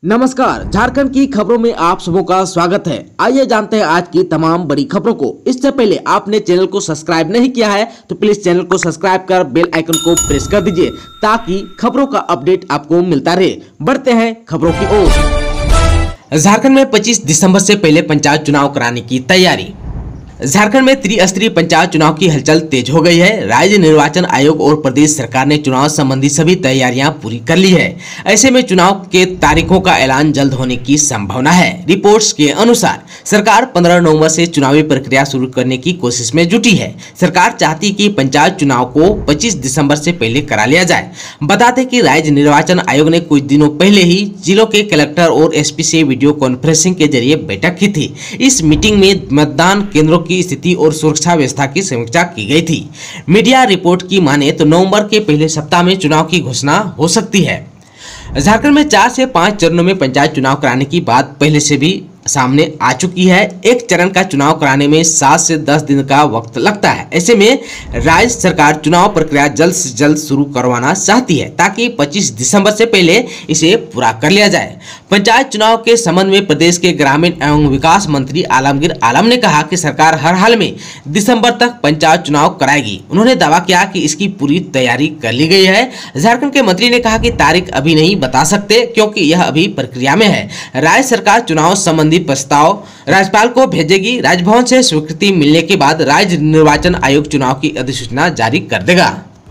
नमस्कार, झारखंड की खबरों में आप सबों का स्वागत है। आइए जानते हैं आज की तमाम बड़ी खबरों को। इससे पहले आपने चैनल को सब्सक्राइब नहीं किया है तो प्लीज चैनल को सब्सक्राइब कर बेल आइकन को प्रेस कर दीजिए ताकि खबरों का अपडेट आपको मिलता रहे। बढ़ते हैं खबरों की ओर। झारखंड में 25 दिसंबर से पहले पंचायत चुनाव कराने की तैयारी। झारखंड में त्रिस्तरीय पंचायत चुनाव की हलचल तेज हो गई है। राज्य निर्वाचन आयोग और प्रदेश सरकार ने चुनाव संबंधी सभी तैयारियां पूरी कर ली है। ऐसे में चुनाव के तारीखों का ऐलान जल्द होने की संभावना है। रिपोर्ट्स के अनुसार सरकार 15 नवंबर से चुनावी प्रक्रिया शुरू करने की कोशिश में जुटी है। सरकार चाहती कि पंचायत चुनाव को 25 दिसंबर से पहले करा लिया जाए। बता दें कि राज्य निर्वाचन आयोग ने कुछ दिनों पहले ही जिलों के कलेक्टर और एसपी से वीडियो कॉन्फ्रेंसिंग के जरिए बैठक की थी। इस मीटिंग में मतदान केंद्रों की स्थिति और सुरक्षा व्यवस्था की समीक्षा की गई थी। मीडिया रिपोर्ट की माने तो नवंबर के पहले सप्ताह में चुनाव की घोषणा हो सकती है। झारखंड में 4 से 5 चरणों में पंचायत चुनाव कराने की बात पहले से भी सामने आ चुकी है। एक चरण का चुनाव कराने में 7 से 10 दिन का वक्त लगता है। ऐसे में राज्य सरकार चुनाव प्रक्रिया जल्द से जल्द शुरू करवाना चाहती है ताकि 25 दिसंबर से पहले इसे पूरा कर लिया जाए। पंचायत चुनाव के संबंध में प्रदेश के ग्रामीण एवं विकास मंत्री आलमगीर आलम ने कहा कि सरकार हर हाल में दिसंबर तक पंचायत चुनाव कराएगी। उन्होंने दावा किया कि इसकी पूरी तैयारी कर ली गई है। झारखंड के मंत्री ने कहा कि तारीख अभी नहीं बता सकते क्योंकि यह अभी प्रक्रिया में है। राज्य सरकार चुनाव संबंधी प्रस्ताव राज्यपाल को भेजेगी। राजभवन से स्वीकृति मिलने के बाद राज्य निर्वाचन आयोग चुनाव की अधिसूचना जारी कर देगा।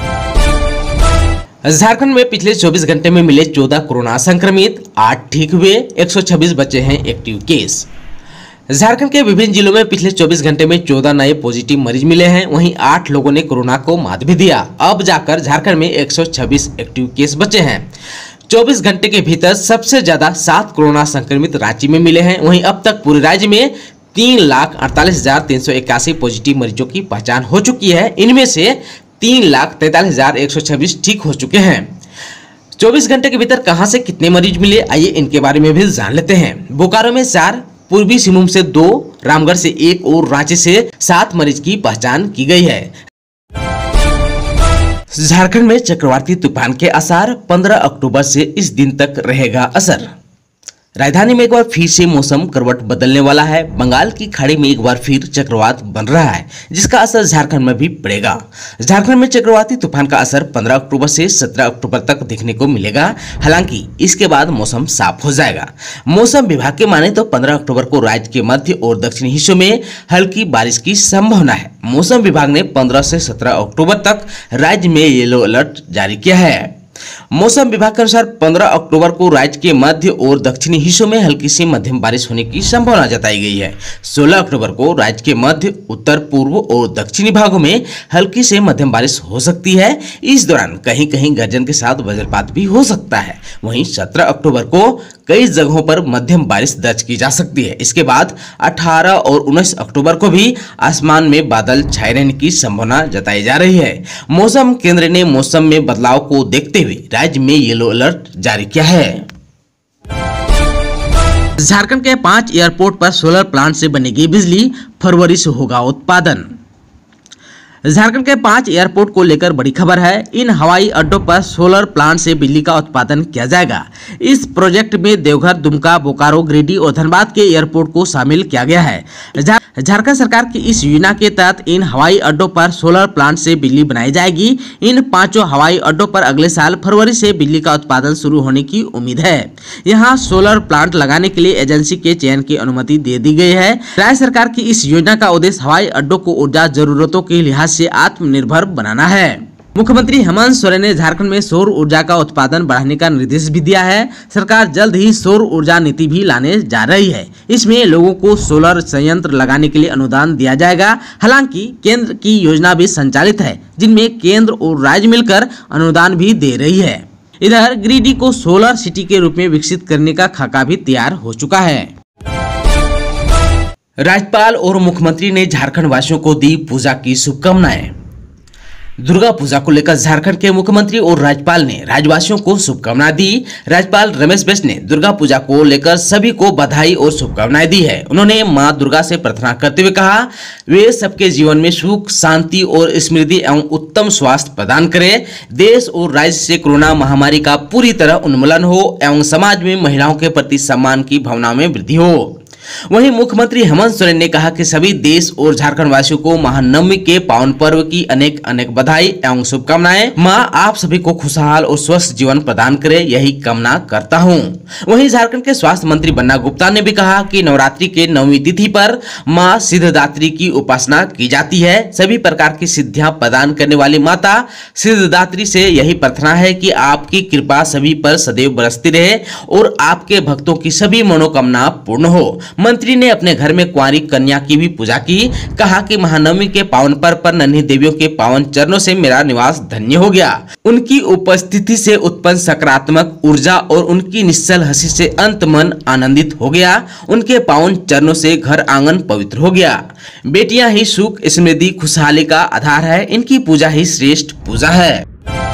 झारखंड में पिछले 24 घंटे में मिले 14 कोरोना संक्रमित, 8 ठीक हुए, 126 बचे हैं एक्टिव केस। झारखंड के विभिन्न जिलों में पिछले 24 घंटे में 14 नए पॉजिटिव मरीज मिले हैं। वहीं 8 लोगों ने कोरोना को मात भी दिया। अब जाकर झारखंड में 126 एक्टिव केस बचे हैं। 24 घंटे के भीतर सबसे ज्यादा 7 कोरोना संक्रमित रांची में मिले हैं। वहीं अब तक पूरे राज्य में 3,48,381 पॉजिटिव मरीजों की पहचान हो चुकी है। इनमें से 3,43,126 ठीक हो चुके हैं। 24 घंटे के भीतर कहां से कितने मरीज मिले, आइए इनके बारे में भी जान लेते हैं। बोकारो में 4, पूर्वी सिंहभूम से 2, रामगढ़ से 1 और रांची से 7 मरीज की पहचान की गई है। झारखंड में चक्रवाती तूफान के आसार, 15 अक्टूबर से इस दिन तक रहेगा असर। राजधानी में एक बार फिर से मौसम करवट बदलने वाला है। बंगाल की खाड़ी में एक बार फिर चक्रवात बन रहा है जिसका असर झारखंड में भी पड़ेगा। झारखंड में चक्रवाती तूफान का असर 15 अक्टूबर से 17 अक्टूबर तक देखने को मिलेगा। हालांकि इसके बाद मौसम साफ हो जाएगा। मौसम विभाग के माने तो 15 अक्टूबर को राज्य के मध्य और दक्षिणी हिस्सों में हल्की बारिश की संभावना है। मौसम विभाग ने 15 से 17 अक्टूबर तक राज्य में येलो अलर्ट जारी किया है। मौसम विभाग के अनुसार 15 अक्टूबर को राज्य के मध्य और दक्षिणी हिस्सों में हल्की से मध्यम बारिश होने की संभावना जताई गई है। 16 अक्टूबर को राज्य के मध्य, उत्तर पूर्व और दक्षिणी भागों में हल्की से मध्यम बारिश हो सकती है। इस दौरान कहीं कहीं गर्जन के साथ वज्रपात भी हो सकता है। वहीं 17 अक्टूबर को कई जगहों पर मध्यम बारिश दर्ज की जा सकती है। इसके बाद 18 और 19 अक्टूबर को भी आसमान में बादल छाए रहने की संभावना जताई जा रही है। मौसम केंद्र ने मौसम में बदलाव को देखते हुए राज्य में येलो अलर्ट जारी किया है। झारखंड के 5 एयरपोर्ट पर सोलर प्लांट से बनेगी बिजली, फरवरी से होगा उत्पादन। झारखंड के 5 एयरपोर्ट को लेकर बड़ी खबर है। इन हवाई अड्डों पर सोलर प्लांट से बिजली का उत्पादन किया जाएगा। इस प्रोजेक्ट में देवघर, दुमका, बोकारो, गिरिडीह और धनबाद के एयरपोर्ट को शामिल किया गया है। झारखंड सरकार की इस योजना के तहत इन हवाई अड्डों पर सोलर प्लांट से बिजली बनाई जाएगी। इन 5 हवाई अड्डों पर अगले साल फरवरी से बिजली का उत्पादन शुरू होने की उम्मीद है। यहाँ सोलर प्लांट लगाने के लिए एजेंसी के चयन की अनुमति दे दी गई है। राज्य सरकार की इस योजना का उद्देश्य हवाई अड्डों को ऊर्जा जरूरतों के लिहाज से आत्मनिर्भर बनाना है। मुख्यमंत्री हेमंत सोरेन ने झारखंड में सौर ऊर्जा का उत्पादन बढ़ाने का निर्देश भी दिया है। सरकार जल्द ही सौर ऊर्जा नीति भी लाने जा रही है। इसमें लोगों को सोलर संयंत्र लगाने के लिए अनुदान दिया जाएगा। हालांकि केंद्र की योजना भी संचालित है जिनमें केंद्र और राज्य मिलकर अनुदान भी दे रही है। इधर गिरिडीह को सोलर सिटी के रूप में विकसित करने का खाका भी तैयार हो चुका है। राज्यपाल और मुख्यमंत्री ने झारखंड वासियों को दी पूजा की शुभकामनाएं। दुर्गा पूजा को लेकर झारखंड के मुख्यमंत्री और राज्यपाल ने राज्यवासियों को शुभकामनाएं दी। राज्यपाल रमेश बैस ने दुर्गा पूजा को लेकर सभी को बधाई और शुभकामनाएं दी है। उन्होंने मां दुर्गा से प्रार्थना करते हुए कहा, वे सबके जीवन में सुख, शांति और समृद्धि एवं उत्तम स्वास्थ्य प्रदान करे। देश और राज्य से कोरोना महामारी का पूरी तरह उन्मूलन हो एवं समाज में महिलाओं के प्रति सम्मान की भावना में वृद्धि हो। वहीं मुख्यमंत्री हेमंत सोरेन ने कहा कि सभी देश और झारखंड वासियों को महानवमी के पावन पर्व की अनेक अनेक बधाई एवं शुभकामनाएं। मां आप सभी को खुशहाल और स्वस्थ जीवन प्रदान करे, यही कामना करता हूं। वहीं झारखंड के स्वास्थ्य मंत्री बन्ना गुप्ता ने भी कहा कि नवरात्रि के 9वीं तिथि पर मां सिद्धदात्री की उपासना की जाती है। सभी प्रकार की सिद्धियां प्रदान करने वाली माता सिद्धदात्री से यही प्रार्थना है कि आपकी कृपा सभी पर सदैव बरसती रहे और आपके भक्तों की सभी मनोकामना पूर्ण हो। मंत्री ने अपने घर में कुंवारी कन्या की भी पूजा की। कहा कि महानवमी के पावन पर्व पर नन्ही देवियों के पावन चरणों से मेरा निवास धन्य हो गया। उनकी उपस्थिति से उत्पन्न सकारात्मक ऊर्जा और उनकी निश्चल हंसी से अंत मन आनंदित हो गया। उनके पावन चरणों से घर आंगन पवित्र हो गया। बेटियां ही सुख, समृद्धि, खुशहाली का आधार है। इनकी पूजा ही श्रेष्ठ पूजा है।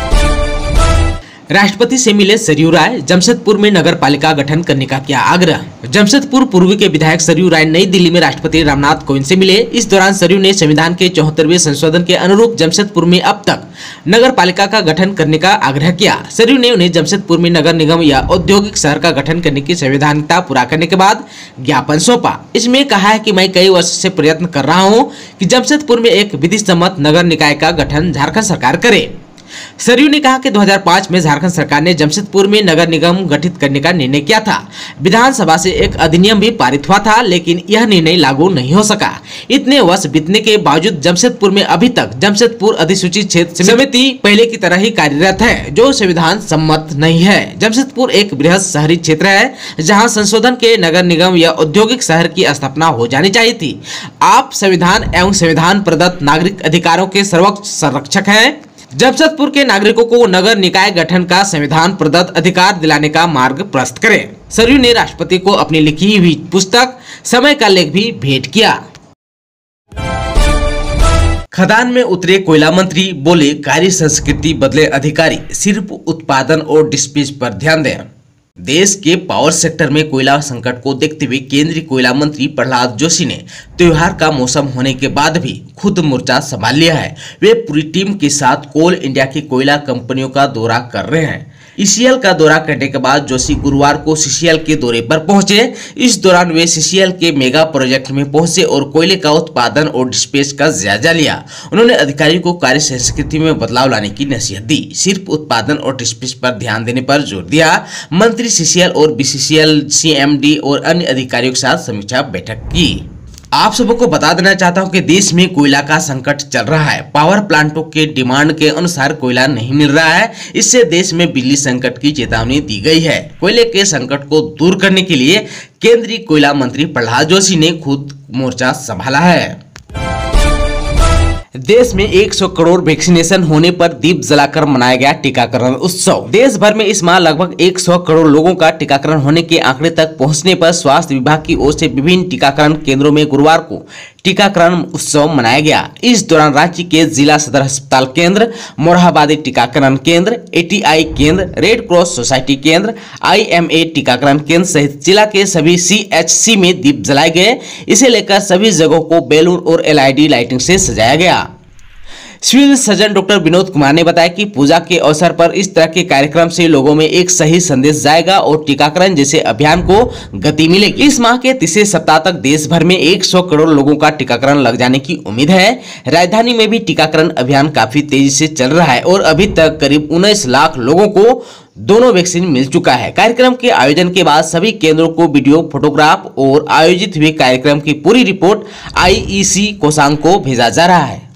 राष्ट्रपति से मिले सरयू राय, जमशेदपुर में नगर पालिका गठन करने का किया आग्रह। जमशेदपुर पूर्व के विधायक सरयू राय नई दिल्ली में राष्ट्रपति रामनाथ कोविंद से मिले। इस दौरान सरयू ने संविधान के 74वें संशोधन के अनुरूप जमशेदपुर में अब तक नगर पालिका का गठन करने का आग्रह किया। सरयू ने उन्हें जमशेदपुर में नगर निगम या औद्योगिक शहर का गठन करने की संवैधानिकता पूरा करने के बाद ज्ञापन सौंपा। इसमें कहा है कि मैं कई वर्ष से प्रयत्न कर रहा हूँ कि जमशेदपुर में एक विधि सम्मत नगर निकाय का गठन झारखंड सरकार करे। सरयू ने कहा कि 2005 में झारखंड सरकार ने जमशेदपुर में नगर निगम गठित करने का निर्णय किया था। विधानसभा से एक अधिनियम भी पारित हुआ था, लेकिन यह निर्णय लागू नहीं हो सका। इतने वर्ष बीतने के बावजूद जमशेदपुर में अभी तक जमशेदपुर अधिसूचित क्षेत्र समिति पहले की तरह ही कार्यरत है, जो संविधान सम्मत नहीं है। जमशेदपुर एक बृहद शहरी क्षेत्र है, जहाँ संशोधन के नगर निगम या औद्योगिक शहर की स्थापना हो जानी चाहिए थी। आप संविधान एवं संविधान प्रदत्त नागरिक अधिकारों के सर्वोच्च संरक्षक हैं। जमशेदपुर के नागरिकों को नगर निकाय गठन का संविधान प्रदत्त अधिकार दिलाने का मार्ग प्रशस्त करें। सरयू ने राष्ट्रपति को अपनी लिखी हुई पुस्तक समय का लेख भी भेंट किया। खदान में उतरे कोयला मंत्री, बोले कार्य संस्कृति बदले अधिकारी, सिर्फ उत्पादन और डिस्पैच पर ध्यान दें। देश के पावर सेक्टर में कोयला संकट को देखते हुए केंद्रीय कोयला मंत्री प्रहलाद जोशी ने त्योहार का मौसम होने के बाद भी खुद मोर्चा संभाल लिया है। वे पूरी टीम के साथ कोल इंडिया की कोयला कंपनियों का दौरा कर रहे हैं। ईसीएल का दौरा करने के बाद जोशी गुरुवार को सीसीएल के दौरे पर पहुंचे। इस दौरान वे सीसीएल के मेगा प्रोजेक्ट में पहुंचे और कोयले का उत्पादन और डिस्पैच का जायजा लिया। उन्होंने अधिकारियों को कार्य संस्कृति में बदलाव लाने की नसीहत दी, सिर्फ उत्पादन और डिस्पैच पर ध्यान देने पर जोर दिया। मंत्री सीसीएल और बीसीसीएल, सीएमडी और अन्य अधिकारियों के साथ समीक्षा बैठक की। आप सबको बता देना चाहता हूं कि देश में कोयला का संकट चल रहा है। पावर प्लांटों के डिमांड के अनुसार कोयला नहीं मिल रहा है। इससे देश में बिजली संकट की चेतावनी दी गई है। कोयले के संकट को दूर करने के लिए केंद्रीय कोयला मंत्री प्रहलाद जोशी ने खुद मोर्चा संभाला है। देश में 100 करोड़ वैक्सीनेशन होने पर दीप जलाकर मनाया गया टीकाकरण उत्सव। देश भर में इस माह लगभग 100 करोड़ लोगों का टीकाकरण होने के आंकड़े तक पहुंचने पर स्वास्थ्य विभाग की ओर से विभिन्न टीकाकरण केंद्रों में गुरुवार को टीकाकरण उत्सव मनाया गया। इस दौरान राज्य के जिला सदर अस्पताल केंद्र, मोरहाबादी टीकाकरण केंद्र, एटीआई केंद्र, रेड क्रॉस सोसाइटी केंद्र, IMA टीकाकरण केंद्र सहित जिला के सभी CHC में दीप जलाए गए। इसे लेकर सभी जगहों को बैलून और LED लाइटिंग से सजाया गया। Civil surgeon doctor Vinod Kumar ने बताया कि पूजा के अवसर पर इस तरह के कार्यक्रम से लोगों में एक सही संदेश जाएगा और टीकाकरण जैसे अभियान को गति मिलेगी। इस माह के तीसरे सप्ताह तक देश भर में 100 करोड़ लोगों का टीकाकरण लग जाने की उम्मीद है। राजधानी में भी टीकाकरण अभियान काफी तेजी से चल रहा है और अभी तक करीब 19 लाख लोगों को दोनों वैक्सीन मिल चुका है। कार्यक्रम के आयोजन के बाद सभी केंद्रों को वीडियो, फोटोग्राफ और आयोजित हुए कार्यक्रम की पूरी रिपोर्ट IEC कोषांग को भेजा जा रहा है।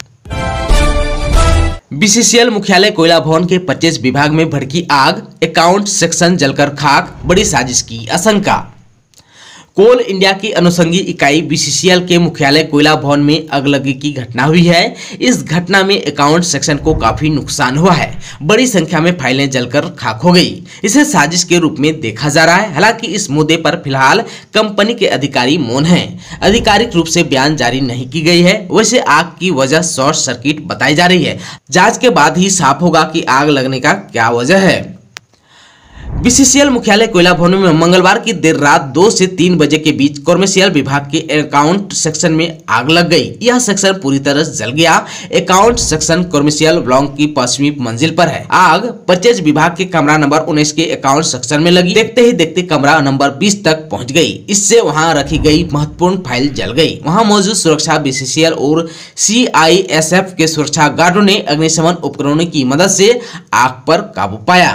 बीसीसीएल मुख्यालय कोयला भवन के 25 विभाग में भड़की आग, अकाउंट सेक्शन जलकर खाक, बड़ी साजिश की आशंका। कोल इंडिया की अनुषंगी इकाई बीसीसीएल के मुख्यालय कोयला भवन में अगलगी की घटना हुई है। इस घटना में अकाउंट सेक्शन को काफी नुकसान हुआ है। बड़ी संख्या में फाइलें जलकर खाक हो गई। इसे साजिश के रूप में देखा जा रहा है। हालांकि इस मुद्दे पर फिलहाल कंपनी के अधिकारी मौन हैं। आधिकारिक रूप से बयान जारी नहीं की गई है। वैसे आग की वजह शॉर्ट सर्किट बताई जा रही है। जांच के बाद ही साफ होगा कि आग लगने का क्या वजह है। बीसीसीएल मुख्यालय कोयला भवन में मंगलवार की देर रात 2 से 3 बजे के बीच कॉमर्शियल विभाग के अकाउंट सेक्शन में आग लग गई। यह सेक्शन पूरी तरह जल गया। अकाउंट सेक्शन कॉमर्शियल ब्लॉक की 5वीं मंजिल पर है। आग परचेज विभाग के कमरा नंबर 19 के अकाउंट सेक्शन में लगी। देखते ही देखते कमरा नंबर 20 तक पहुंच गई। इससे वहां रखी गई महत्वपूर्ण फाइल जल गई। वहां मौजूद सुरक्षा बीसीसीएल और सीआईएसएफ के सुरक्षा गार्डों ने अग्निशमन उपकरणों की मदद से आग पर काबू पाया।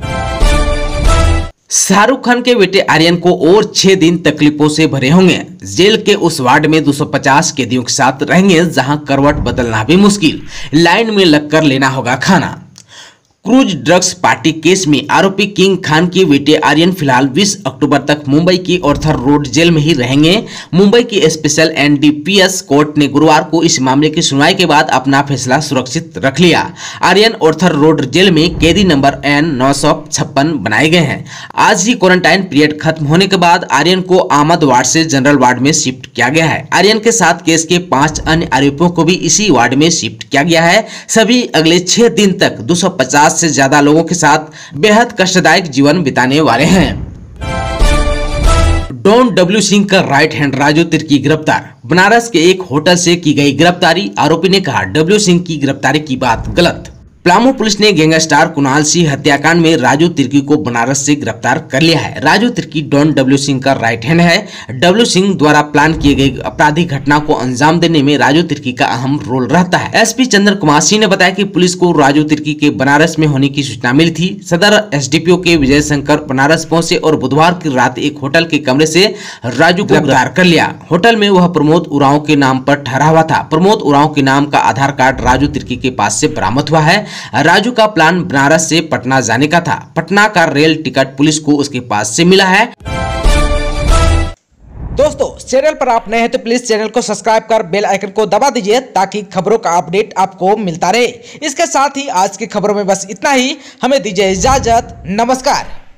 शाहरुख खान के बेटे आर्यन को और 6 दिन तकलीफों से भरे होंगे। जेल के उस वार्ड में 250 कैदियों के साथ रहेंगे जहां करवट बदलना भी मुश्किल। लाइन में लगकर लेना होगा खाना। क्रूज ड्रग्स पार्टी केस में आरोपी किंग खान के बेटे आर्यन फिलहाल 20 अक्टूबर तक मुंबई की ऑर्थर रोड जेल में ही रहेंगे। मुंबई की स्पेशल एनडीपीएस कोर्ट ने गुरुवार को इस मामले की सुनवाई के बाद अपना फैसला सुरक्षित रख लिया। आर्यन ऑर्थर रोड जेल में कैदी नंबर N956 बनाए गए हैं। आज ही क्वारंटाइन पीरियड खत्म होने के बाद आर्यन को आमद वार्ड से जनरल वार्ड में शिफ्ट किया गया है। आर्यन के साथ केस के 5 अन्य आरोपियों को भी इसी वार्ड में शिफ्ट किया गया है। सभी अगले 6 दिन तक 250 से ज्यादा लोगों के साथ बेहद कष्टदायक जीवन बिताने वाले हैं। डॉन डब्ल्यू सिंह का राइट हैंड राजू तिर्की गिरफ्तार। बनारस के एक होटल से की गई गिरफ्तारी। आरोपी ने कहा डब्ल्यू सिंह की गिरफ्तारी की बात गलत। पलामू पुलिस ने गैंगस्टर कुणाल सिंह हत्याकांड में राजू तिर्की को बनारस से गिरफ्तार कर लिया है। राजू तिर्की डॉन डब्ल्यू सिंह का राइट हैंड है। डब्ल्यू सिंह द्वारा प्लान किए गए आपराधिक घटना को अंजाम देने में राजू तिर्की का अहम रोल रहता है। एसपी चंद्र कुमार सिंह ने बताया कि पुलिस को राजू तिर्की के बनारस में होने की सूचना मिली थी। सदर एसडीपीओ के विजय शंकर बनारस पहुंचे और बुधवार की रात एक होटल के कमरे से राजू को गिरफ्तार कर लिया। होटल में वह प्रमोद उरांव के नाम पर ठहरा हुआ था। प्रमोद उरांव के नाम का आधार कार्ड राजू तिर्की के पास से बरामद हुआ है। राजू का प्लान बनारस से पटना जाने का था। पटना का रेल टिकट पुलिस को उसके पास से मिला है। दोस्तों, चैनल पर आप नए हैं तो प्लीज चैनल को सब्सक्राइब कर बेल आइकन को दबा दीजिए ताकि खबरों का अपडेट आपको मिलता रहे। इसके साथ ही आज की खबरों में बस इतना ही। हमें दीजिए इजाजत। नमस्कार।